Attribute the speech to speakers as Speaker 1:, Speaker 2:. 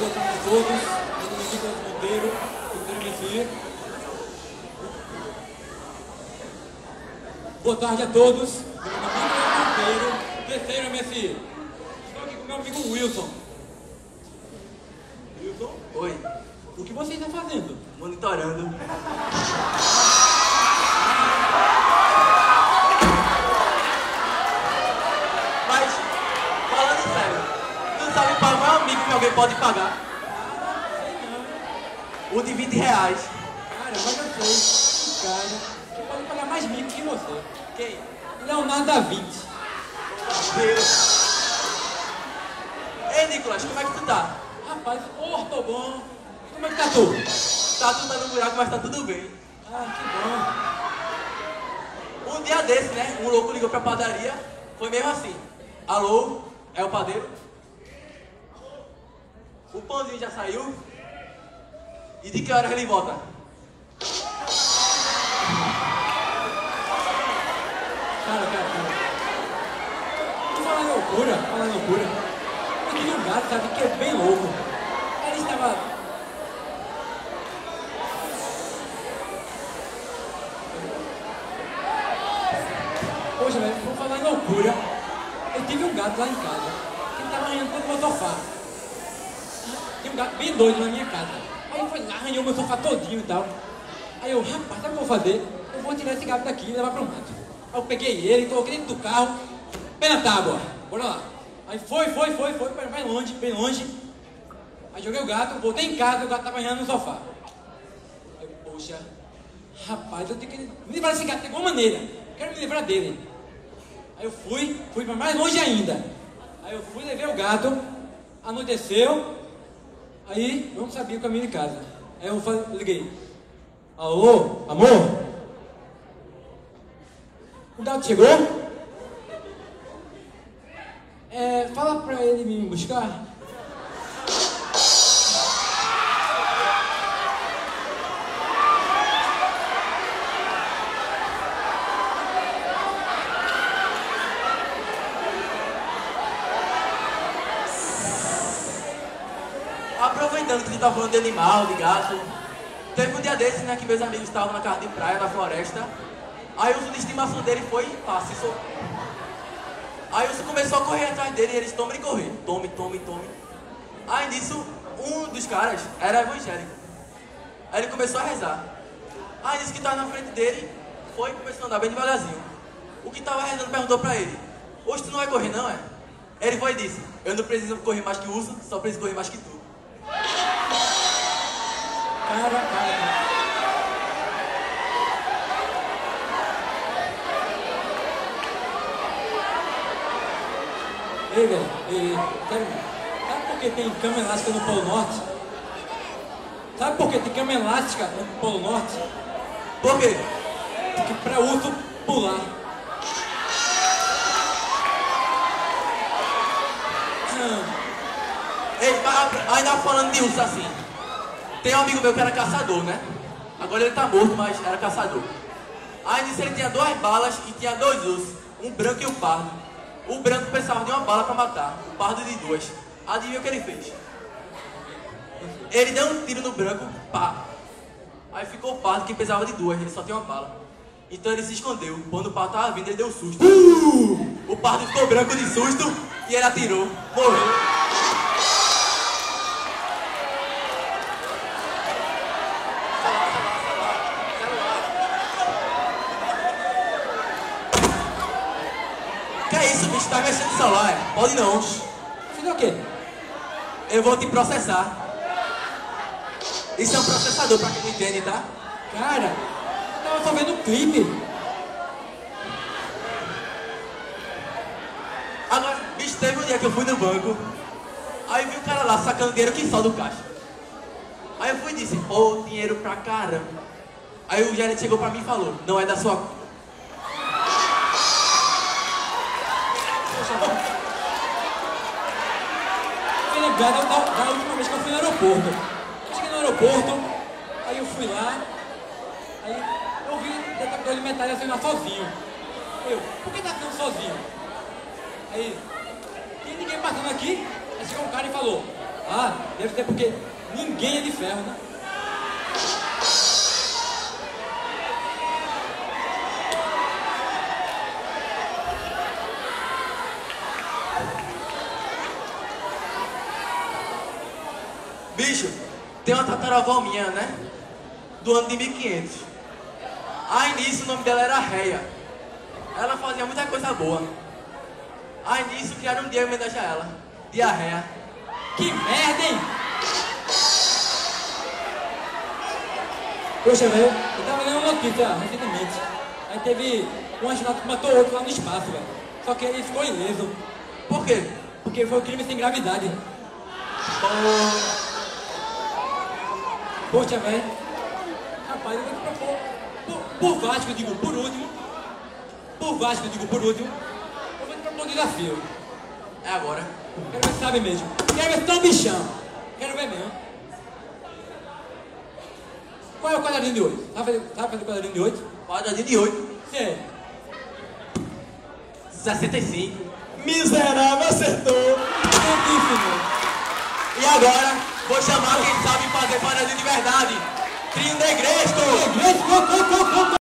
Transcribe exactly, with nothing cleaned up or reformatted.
Speaker 1: Boa tarde a todos. Meu nome é Nicolas Monteiro, terceiro M S I. Boa tarde a todos. Meu nome é Nicolas Monteiro, terceiro M S I. Estou aqui com meu amigo Wilson. Wilson?
Speaker 2: Oi.
Speaker 1: O que você está fazendo?
Speaker 2: Monitorando. Mas, falando sério, tu sabe qual é o maior amigo que alguém pode pagar? O de vinte reais.
Speaker 1: Cara, mas eu sei. Um cara que pode pagar mais mico que você.
Speaker 2: Quem?
Speaker 1: Leonardo da Vinci.
Speaker 2: Deus. Ei, Nicolas, como é que tu tá?
Speaker 1: Rapaz, ô, tô bom. Como é que tá tu?
Speaker 2: Tá tudo no buraco, mas tá tudo bem.
Speaker 1: Ah, que bom.
Speaker 2: Um dia desse, né? Um louco ligou pra padaria. Foi mesmo assim. Alô? É o padeiro? O pãozinho já saiu? E de que horas ele volta?
Speaker 1: Cara, cara, cara. Tu fala loucura, fala loucura. Eu tive um gato, sabe, que é bem louco. Ele estava... Poxa, velho, vou falar em loucura. Eu tive um gato lá em casa, que ele estava arranhando todo o meu sofá. Tinha um gato bem doido na minha casa. Aí ele foi lá, arranhou meu sofá todinho e tal. Aí eu, rapaz, sabe o que eu vou fazer? Eu vou tirar esse gato daqui e levar para o mato. Aí eu peguei ele, coloquei dentro do carro, bem na tábua, bora lá. Aí foi, foi, foi, foi, bem longe, bem longe. Aí joguei o gato, voltei em casa, o gato estava arranhando no sofá. Aí eu, poxa, rapaz, eu tenho que me livrar desse gato de alguma maneira. Quero me livrar dele. Aí eu fui, fui para mais longe ainda. Aí eu fui, levei o gato, anoiteceu. Aí eu não sabia o caminho de casa. Aí eu falei, liguei. Alô, amor? O gato chegou? É, fala pra ele me buscar.
Speaker 2: Aproveitando que tu tá falando de animal, de gato, teve um dia desses, né, que meus amigos estavam na casa de praia, na floresta. Aí o urso de estimação dele foi pá, se soltou. Aí o urso começou a correr atrás dele e eles tomam e correr. Tome, tome, tome. Aí nisso, um dos caras era evangélico. Aí ele começou a rezar. Aí nisso que tava na frente dele, foi e começou a andar bem devagarzinho. O que tava rezando perguntou pra ele: hoje tu não vai correr não, é? Ele foi e disse: eu não preciso correr mais que o urso, só preciso correr mais que tu.
Speaker 1: Cara, cara, cara. Ei, velho, ei, sabe, sabe por que tem cama elástica no Polo Norte? Sabe por que tem cama elástica no Polo Norte?
Speaker 2: Por quê?
Speaker 1: Porque pra urso pular. Hum.
Speaker 2: Ei, mas ainda falando de urso assim, tem um amigo meu que era caçador, né? Agora ele tá morto, mas era caçador. Aí nisso ele tinha duas balas e tinha dois ursos, um branco e um pardo. O branco precisava de uma bala pra matar, o pardo de duas. Adivinha o que ele fez? Ele deu um tiro no branco, pá. Aí ficou o pardo que precisava de duas, ele só tinha uma bala. Então ele se escondeu. Quando o pardo tava vindo, ele deu um susto. Uh! O pardo ficou branco de susto e ele atirou. Morreu. Que é isso, bicho? Tá mexendo no celular, é? Pode não.
Speaker 1: Fazer o quê?
Speaker 2: Eu vou te processar. Isso é um processador, pra quem não entende, tá?
Speaker 1: Cara, eu tava só vendo o clipe.
Speaker 2: Agora, bicho, teve um dia que eu fui no banco. Aí vi o cara lá sacando dinheiro que só do caixa. Aí eu fui e disse: pô, dinheiro pra caramba. Aí o gerente chegou pra mim e falou: não é da sua...
Speaker 1: Fiquei lembrado da, da última vez que eu fui no aeroporto. Eu cheguei no aeroporto, aí eu fui lá, aí eu vi o detector de metais assim lá sozinho. Eu, por que tá ficando sozinho? Aí, tem ninguém passando aqui? Aí chegou um cara e falou: Ah, deve ser porque ninguém é de ferro, né?
Speaker 2: Bicho, tem uma tataravó minha, né? Do ano de mil e quinhentos. Aí nisso o nome dela era Réia. Ela fazia muita coisa boa. Aí nisso criaram um dia em homenagem a ela. Diarreia.
Speaker 1: Que merda, hein? Poxa, velho, eu tava lendo uma notícia recentemente. Aí teve um astronauta que matou outro lá no espaço, velho. Só que ele ficou ileso.
Speaker 2: Por quê?
Speaker 1: Porque foi um crime sem gravidade.
Speaker 2: Oh,
Speaker 1: Poxa, velho. Rapaz, eu vou te propor. Por, por Vasco, eu digo, por último. Por Vasco, eu digo, por último. Eu vou te propor um desafio.
Speaker 2: é agora.
Speaker 1: Quero ver se sabe mesmo. Quero ver se tá um bichão. Quero ver mesmo. Qual é o quadradinho de oito? Sabe fazer, sabe fazer o quadradinho de oito?
Speaker 2: Quadradinho de oito.
Speaker 1: Sim.
Speaker 2: sessenta e cinco.
Speaker 3: Miserável, acertou.
Speaker 1: Santíssimo.
Speaker 2: E agora, vou chamar quem sabe fazer quadradinho de verdade. Trio Negresco.
Speaker 1: Negresco, co, co, co, co.